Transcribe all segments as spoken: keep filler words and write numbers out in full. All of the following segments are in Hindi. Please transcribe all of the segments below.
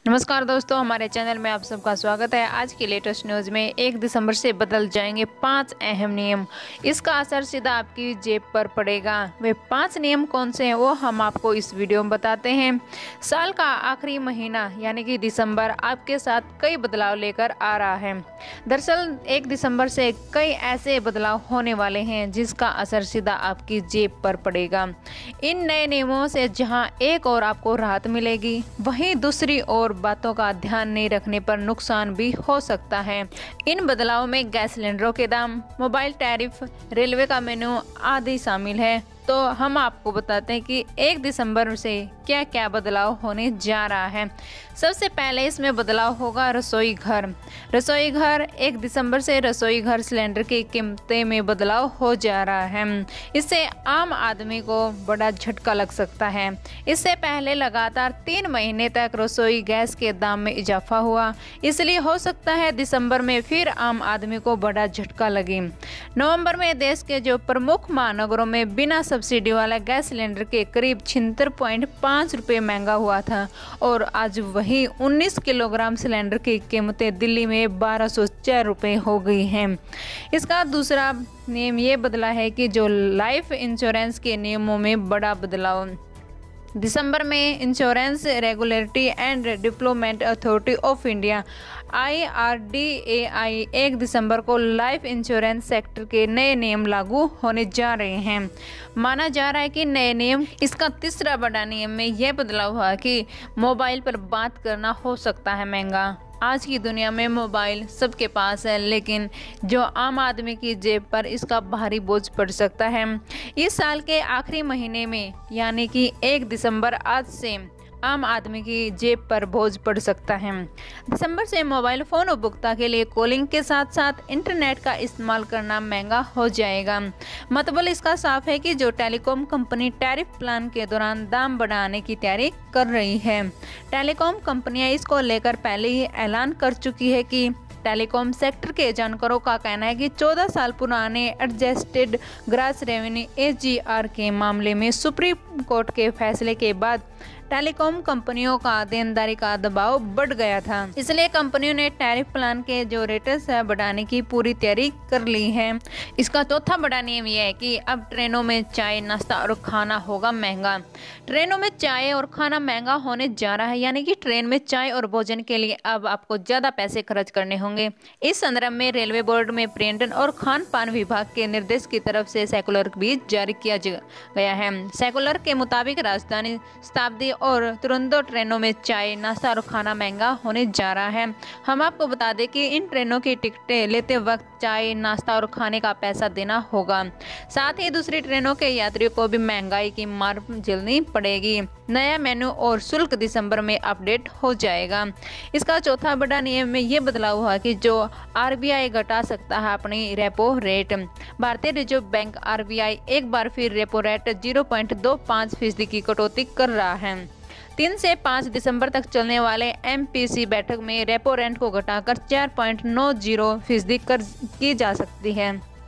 नमस्कार दोस्तों, हमारे चैनल में आप सबका स्वागत है। आज की लेटेस्ट न्यूज़ में एक दिसंबर से बदल जाएंगे पांच अहम नियम। इसका असर सीधा आपकी जेब पर पड़ेगा। वे पांच नियम कौन से हैं वो हम आपको इस वीडियो में बताते हैं। साल का आखिरी महीना यानी कि दिसंबर आपके साथ कई बदलाव लेकर आ रहा है। दरअसल एक दिसंबर से कई ऐसे बदलाव होने वाले हैं जिसका असर सीधा आपकी जेब पर पड़ेगा। इन नए नियमों से जहाँ एक और आपको राहत मिलेगी, वहीं दूसरी ओर बातों का ध्यान नहीं रखने पर नुकसान भी हो सकता है। इन बदलावों में गैस सिलेंडरों के दाम, मोबाइल टैरिफ, रेलवे का मेनू आदि शामिल है। तो हम आपको बताते हैं कि एक दिसंबर से क्या क्या बदलाव होने जा रहा है। सबसे पहले इसमें बदलाव होगा रसोई घर। रसोई घर एक दिसंबर से रसोई घर सिलेंडर की कीमतें में बदलाव हो जा रहा है। इससे आम आदमी को बड़ा झटका लग सकता है। इससे पहले लगातार तीन महीने तक रसोई गैस के दाम में इजाफा हुआ, इसलिए हो सकता है दिसंबर में फिर आम आदमी को बड़ा झटका लगे। नवंबर में देश के जो प्रमुख महानगरों में बिना सब्सिडी वाला गैस सिलेंडर के करीब छिहत्तर पॉइंट पाँच रुपये महंगा हुआ था और आज वही उन्नीस किलोग्राम सिलेंडर की कीमतें दिल्ली में बारह सौ चार रुपये हो गई हैं। इसका दूसरा नियम ये बदला है कि जो लाइफ इंश्योरेंस के नियमों में बड़ा बदलाव। दिसंबर में insurance regulatory and development authority of India I R D A I एक दिसंबर को लाइफ इंश्योरेंस सेक्टर के नए नियम लागू होने जा रहे हैं। माना जा रहा है कि नए नियम इसका तीसरा बड़ा नियम में यह बदलाव हुआ कि मोबाइल पर बात करना हो सकता है महंगा। आज की दुनिया में मोबाइल सबके पास है, लेकिन जो आम आदमी की जेब पर इसका भारी बोझ पड़ सकता है। इस साल के आखिरी महीने में यानी कि एक दिसंबर आज से आम आदमी की जेब पर बोझ पड़ सकता है। दिसंबर से मोबाइल फ़ोन उपभोक्ता के लिए कॉलिंग के साथ साथ इंटरनेट का इस्तेमाल करना महंगा हो जाएगा। मतलब इसका साफ है कि जो टेलीकॉम कंपनी टैरिफ प्लान के दौरान दाम बढ़ाने की तैयारी कर रही है। टेलीकॉम कंपनियां इसको लेकर पहले ही ऐलान कर चुकी है कि टेलीकॉम सेक्टर के जानकारों का कहना है कि चौदह साल पुराने adjusted gross revenue A G R के मामले में सुप्रीम कोर्ट के फैसले के बाद टेलीकॉम कंपनियों का देनदारी का दबाव बढ़ गया था। इसलिए कंपनियों ने टैरिफ प्लान के जो रेट्स है बढ़ाने की पूरी तैयारी कर ली है। इसका चौथा बड़ा नियम यह है कि अब ट्रेनों में चाय, नाश्ता और खाना होगा महंगा। ट्रेनों में चाय और खाना महंगा होने जा रहा है, यानी कि ट्रेन में चाय और भोजन के लिए अब आपको ज़्यादा पैसे खर्च करने होंगे। इस संदर्भ में रेलवे बोर्ड में पर्यटन और खान पान विभाग के निर्देश की तरफ से सर्कुलर भी जारी किया गया है। सर्कुलर के मुताबिक राजधानी, शताब्दी और तुरंतो ट्रेनों में चाय, नाश्ता और खाना महंगा होने जा रहा है। हम आपको बता दें कि इन ट्रेनों की टिकटें लेते वक्त चाय, नाश्ता और खाने का पैसा देना होगा। साथ ही दूसरी ट्रेनों के यात्रियों को भी महंगाई की मार झेलनी पड़ेगी। नया मेनू और शुल्क दिसंबर में अपडेट हो जाएगा। इसका चौथा बड़ा नियम में ये बदलाव हुआ कि जो आर बी आई घटा सकता है अपनी रेपो रेट। भारतीय reserve bank R B I एक बार फिर रेपो रेट जीरो पॉइंट दो पाँच फीसदी की कटौती कर रहा है। तीन से पाँच दिसंबर तक चलने वाले एम पी सी बैठक में रेपो रेट को घटाकर चार पॉइंट नौ जीरो फीसदी कर की जा सकती है।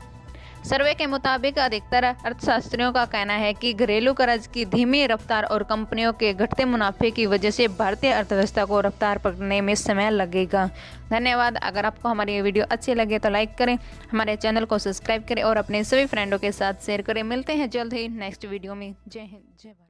सर्वे के मुताबिक अधिकतर अर्थशास्त्रियों का कहना है कि घरेलू कर्ज की धीमी रफ्तार और कंपनियों के घटते मुनाफे की वजह से भारतीय अर्थव्यवस्था को रफ्तार पकड़ने में समय लगेगा। धन्यवाद। अगर आपको हमारी वीडियो अच्छी लगे तो लाइक करें, हमारे चैनल को सब्सक्राइब करें और अपने सभी फ्रेंडों के साथ शेयर करें। मिलते हैं जल्द ही नेक्स्ट वीडियो में। जय हिंद, जय भारत।